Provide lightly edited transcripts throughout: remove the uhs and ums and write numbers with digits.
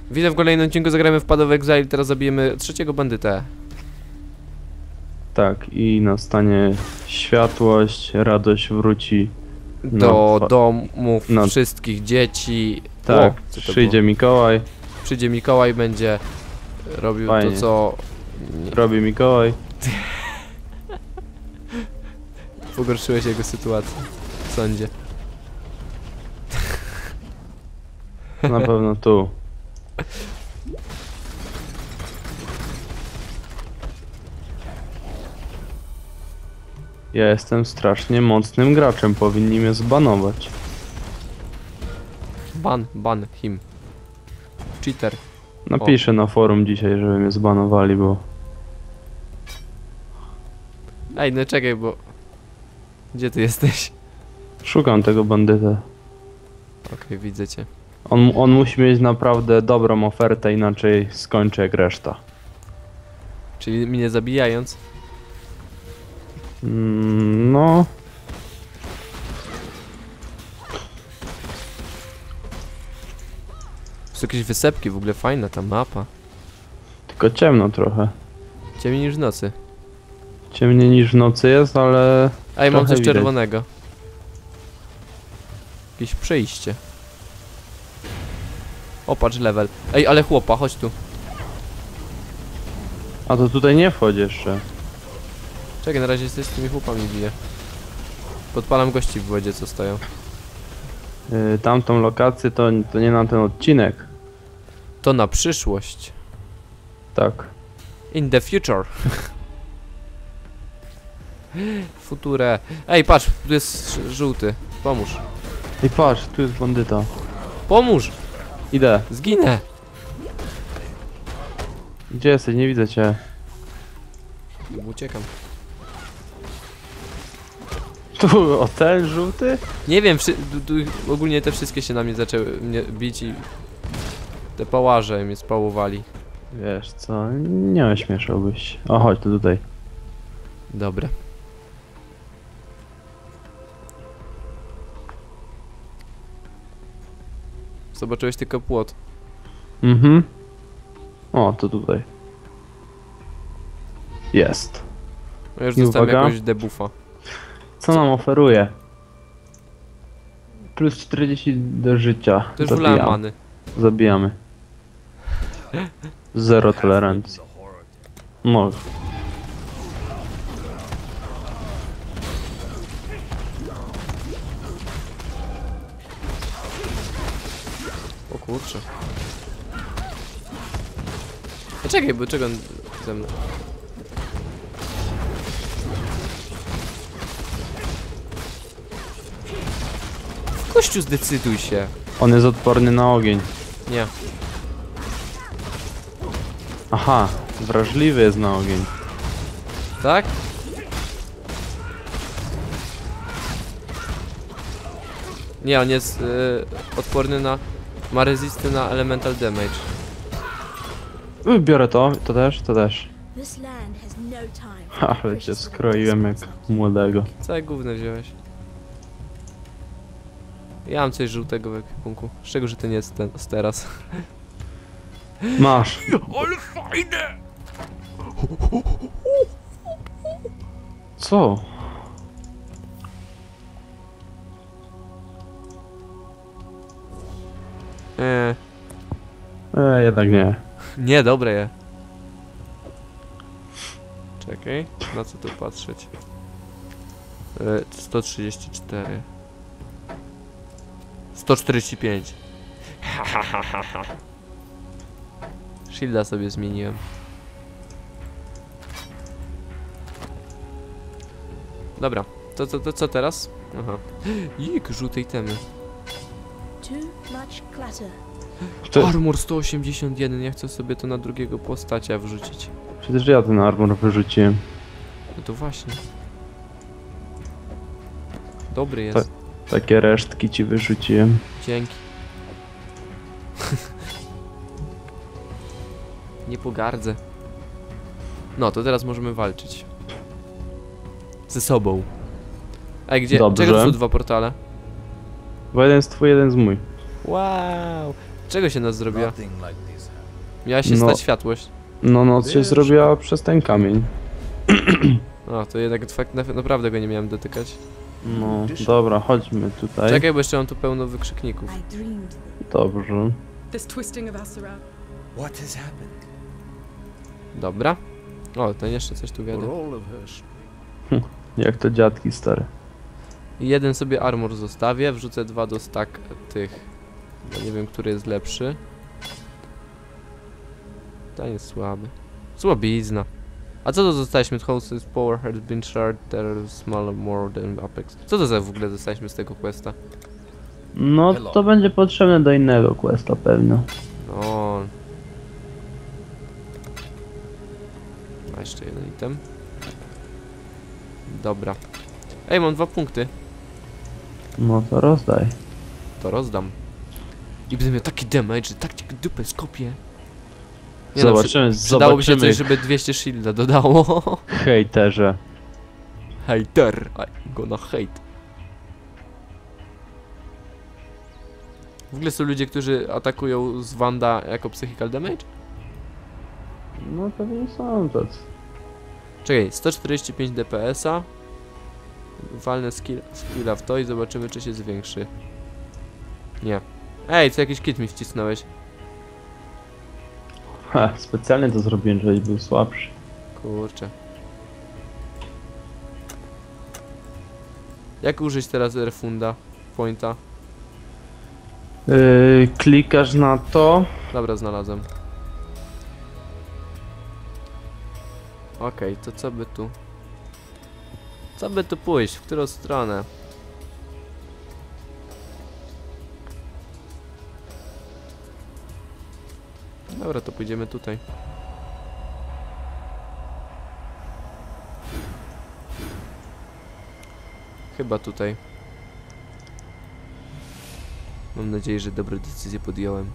Witam w kolejnym odcinku, zagramy w Path of Exile, teraz zabijemy trzeciego bandytę. Tak, i nastanie światłość, radość wróci Do domów wszystkich dzieci. Tak, co to przyjdzie było? Mikołaj. Przyjdzie Mikołaj, będzie robił Fajnie. to, co... Robi Mikołaj. Pogorszyłeś jego sytuację w sądzie. Na pewno tu. Ja jestem strasznie mocnym graczem, powinni mnie zbanować. Ban him. Cheater. Napiszę na forum dzisiaj, żeby mnie zbanowali, bo... Ej, no czekaj, bo... Gdzie ty jesteś? Szukam tego bandytę. Okej, widzę cię. On musi mieć naprawdę dobrą ofertę, inaczej skończy jak reszta. Czyli mnie zabijając? No... Są jakieś wysepki, w ogóle fajna ta mapa. Tylko ciemno trochę. Ciemniej niż w nocy. Ciemniej niż w nocy jest, ale... Ej, mam trochę coś widać. czerwonego. Jakieś przejście. O, patrz level. Ej, ale chłopa, chodź tu. A to tutaj nie wchodzi jeszcze. Czekaj, na razie z tymi chłopami biję. Podpalam gości w wodzie, co stoją. Tamtą lokację to nie na ten odcinek. To na przyszłość. Tak. In the future. Future. Ej, patrz, tu jest żółty. Pomóż. I patrz, tu jest bandyta. Pomóż! Idę. Zginę! Gdzie jesteś? Nie widzę cię. Uciekam. Tu, o ten żółty? Nie wiem, ogólnie te wszystkie się na mnie zaczęły bić i... Te pałaże mnie spałowali. Wiesz co, nie ośmieszałbyś. O, chodź tu tutaj. Dobra. Zobaczyłeś tylko płot. Mhm. O, to tutaj. Jest. Ja już I dostałem uwaga. jakąś debuffa. Co nam oferuje? Plus 40 do życia. To już wylałem many. Zabijamy. Zero tolerancji. No. O kurczę. A czekaj, bo czego on ze mną? Kościół, zdecyduj się. On jest odporny na ogień. Nie. Aha, wrażliwy jest na ogień. Tak? Nie, on jest odporny na... Ma resisty na elemental damage. Biorę to też, to też. This land has no time for Ale cię precious skroiłem jak młodego. Całe gówno wziąłeś. Ja mam coś żółtego w ekwipunku. Z czego, że to nie jest ten teraz. Masz. Ale fajne! Co? Jednak nie. Nie, dobre je. Czekaj, na co tu patrzeć? 134. 145. Shielda sobie zmieniłem. Dobra, to co teraz? Aha. Jik, żółtej temy. Too much clutter. Armor 181, ja chcę sobie to na drugiego postacia wrzucić. Przecież ja ten armor wyrzuciłem. No to właśnie. Dobry jest. Takie resztki ci wyrzuciłem. Dzięki. Nie pogardzę. No, to teraz możemy walczyć. Ze sobą. Ej, gdzie? Dobrze. Czego to są dwa portale? Bo jeden jest twój, jeden jest mój. Wow! Czego się nas zrobiła? Nothing like this happened. Miała się No. stać światłość. No noc się zrobiła przez ten kamień. O, to jednak fakt, naprawdę go nie miałem dotykać. No, dobra, chodźmy tutaj. Czekaj, bo jeszcze mam tu pełno wykrzykników. I dreamed them. Dobrze. This twisting of Asura. What has happened? Dobra. O, ten jeszcze coś tu For wiadomo. all of her Jak to dziadki stare. Jeden sobie armor zostawię, wrzucę 2 do stack tych. Bo nie wiem, który jest lepszy. Ten jest słaby. Słabizna. A co to dostaliśmy? Host's power has been shard, there small more than Apex. Co to za w ogóle dostaliśmy z tego questa? No, to będzie potrzebne do innego questa pewno. O. A jeszcze jeden item. Dobra. Ej, mam 2 punkty. No to rozdaj. To rozdam. I będę miał taki damage, że tak cię dupę skopię. Nie no, Zobaczymy, przydałoby się zobaczymy. coś, żeby 200 shielda dodało. Hejterze. Hater, I gonna hate. W ogóle są ludzie, którzy atakują z Wanda jako psychical damage? No pewnie są tacy. Czekaj, 145 DPS-a. Walnę skilla w to i zobaczymy, czy się zwiększy. Nie. Ej, co jakiś kit mi wcisnąłeś? Ha, specjalnie to zrobiłem, żebyś był słabszy. Kurczę. Jak użyć teraz refunda? Pointa? Klikasz na to. Dobra, znalazłem. Okej, to co by tu? Co by tu pójść? W którą stronę? Dobra, to pójdziemy tutaj. Chyba tutaj. Mam nadzieję, że dobre decyzje podjąłem.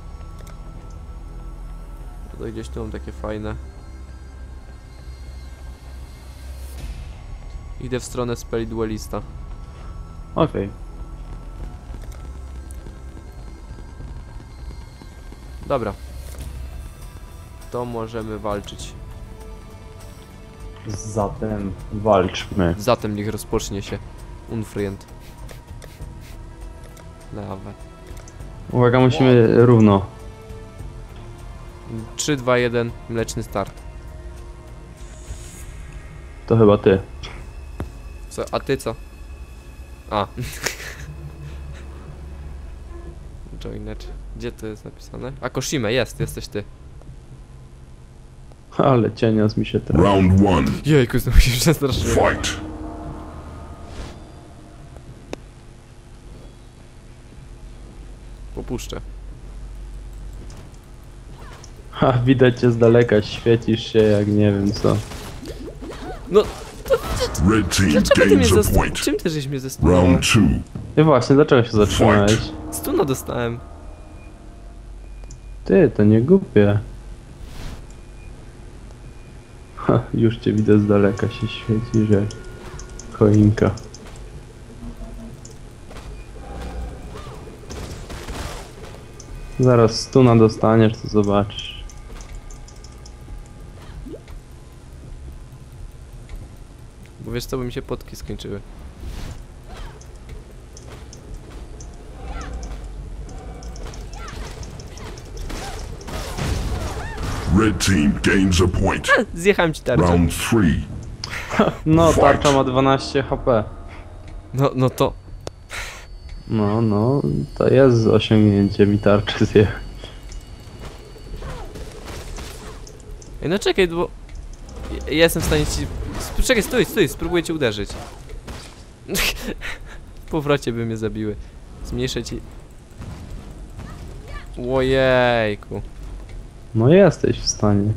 To gdzieś tu mam takie fajne. Idę w stronę spell duelista. Okej. Dobra. To możemy walczyć. Zatem walczmy. Zatem niech rozpocznie się Unfriend. Lawę. Uwaga, musimy równo. 3, 2, 1, mleczny start. To chyba ty. Co? A ty co? A. Joinet. Gdzie to jest napisane? A Koshime, jesteś ty. Ale cienios mi się trafi. Round one. Jejku, znowu się przestraszyłem. Fight. Popuszczę. Ha, widać cię z daleka, świecisz się jak nie wiem co. No, Red team dlaczego ty mnie gains a point. Czym ty żeś mnie zestunował? Round two. I właśnie, dlaczego się zatrzymałeś? Stuna dostałem. Ty, to nie głupie. Ha, już cię widzę z daleka, się świeci, że choinka. Zaraz stuna dostaniesz, to zobaczysz. Bo wiesz co, by mi się potki skończyły. Red team gains a point. Zjechałem ci tarczę. Round three. No, tarcza ma 12 HP. No to... No, to jest osiągnięcie mi tarczy zjechać. Ej, no czekaj, bo... Ja jestem w stanie ci... Czekaj, stój, spróbuję cię uderzyć. W powrocie by mnie zabiły. Zmniejszę ci... Ojejku. No jesteś w stanie.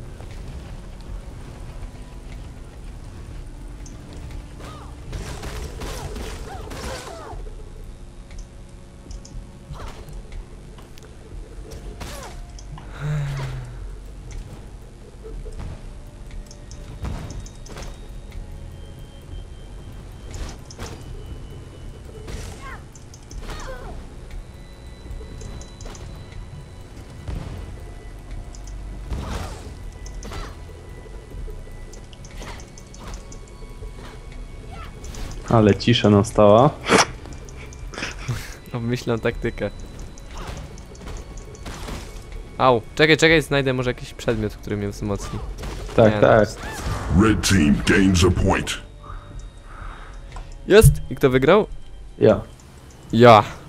Ale cisza nastała. Obmyślam taktykę. Au. Czekaj, znajdę może jakiś przedmiot, który mnie wzmocni. Tak, Nie, tak. Red team gains a point. Jest! I kto wygrał? Ja. Ja.